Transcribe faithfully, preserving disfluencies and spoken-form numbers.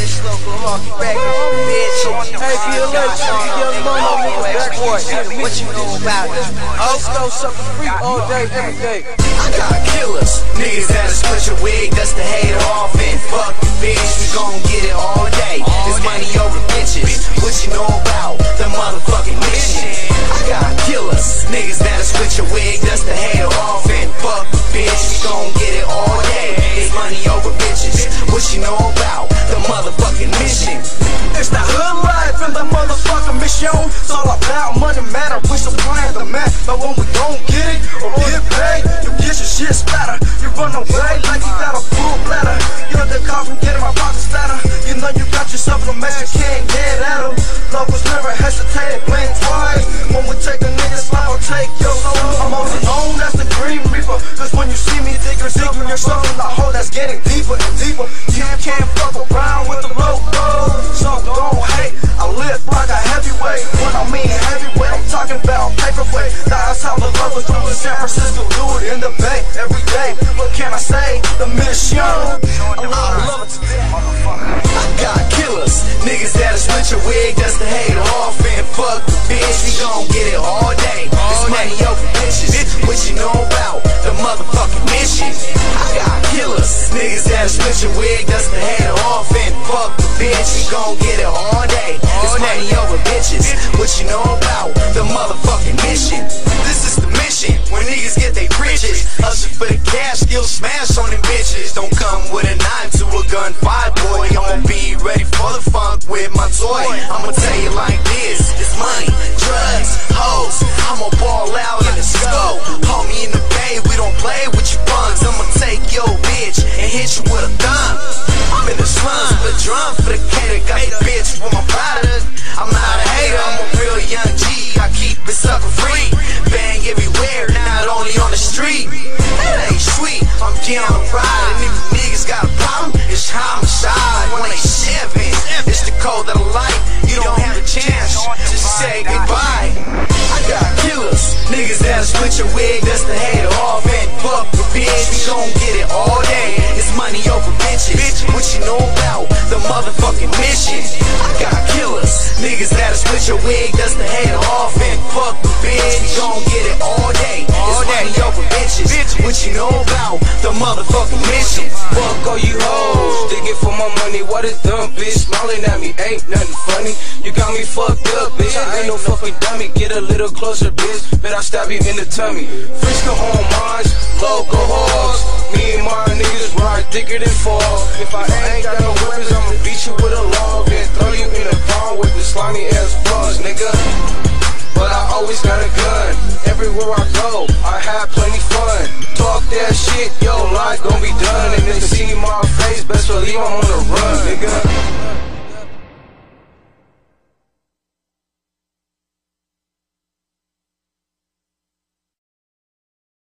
it's Loco, Hawky Records, bitch. Hey, be a legend, young mono nigga, Blockwide. What you know about it? Let's go sucker free all day, every day. I got killers, niggas that'll split your wig, that's the hater off and fuck the bitch. We gon' get it all day. This money over bitches. What you know about the motherfucking mission? I got killers, niggas that'll split your wig, that's the hater off and fuck the bitch. We gon' get it all day. This money over bitches. What you know about the motherfucking mission? It's the hood life and the motherfucking mission. It's all about money matter. We supplying the man, but when we don't get it or get paid, you get your shit splatter. You run away like you got a full bladder. You're the call from getting my pockets fatter. You know you got yourself a mess, you can't get at em. Locos never hesitate, blink twice. When we take a nigga's life, I'll take your soul. I'm also known as the Green Reaper, cause when you see me, dig yourself in yourself in the hole that's getting deeper and deeper. You can't fuck around with the Loco, so don't hate. I live like a heavyweight. When I mean heavyweight, I'm talking about paperweight. That's how the Locos do in San Francisco, do it in the Bay every day. What can I say? The mission. I love it. I got killers, niggas that'll split your wig, that's the hater off and fuck the bitch. We gon' get it all day. This money over bitches. What you know about the motherfucking mission? I got killers, niggas that'll split your wig, that's the hater off and fuck the bitch. We gon' get it all day. This money over bitches. What you know about the motherfucking mission? This is the mission. When niggas get they riches, hustle for the cash, still smash on them bitches. Don't come with a nine to a gunfight, boy. I'ma be ready for the funk with my toy. I'ma tell you like this: it's money, drugs, hoes. I'ma ball out in the scope. Homie in the bay, we don't play with your buns. I'ma take your bitch and hit you with a thumb. I'm in the slums, but drum for the cater. Got the bitch with my product. I'm not a hater, I'm a real young G. I keep it sucker free. Bang everywhere, not only on the street. That ain't sweet, I'm down the ride. And if niggas got a problem, it's homicide. one eighty-seven, it's the code that I like. You don't have a chance to say goodbye. I got killers, niggas that'll split your wig, that's the hater off and fuck the bitch. We gon' get it all day. It's money over bitches. What you know about the motherfucking mission? I got killers, niggas that'll split your wig, that's the hater off and fuck the bitch. We gon' get it all day. It's money over bitches. What you know about the motherfucking mission? Fuck all you hoes, digging for my money. What a dumb bitch, smiling at me, ain't nothing funny. You got me fucked up, bitch. I ain't no fucking dummy. Get a little closer, bitch. Bet I stab you in the tummy. Frisco on mines, Loco hogs. Me and my niggas ride thicker than fog. If I ain't got no weapons, I'ma beat you with a log and throw you in the pond with the slimy ass bras, nigga. But I always got a gun. Everywhere I go, I have plenty fun. Talk that shit, yo,